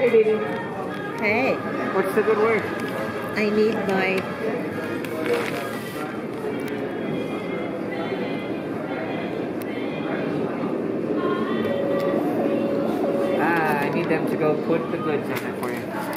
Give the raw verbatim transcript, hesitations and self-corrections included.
Hey, baby. Hey. What's the good word? I need my... Ah, I need them to go put the goods on it for you.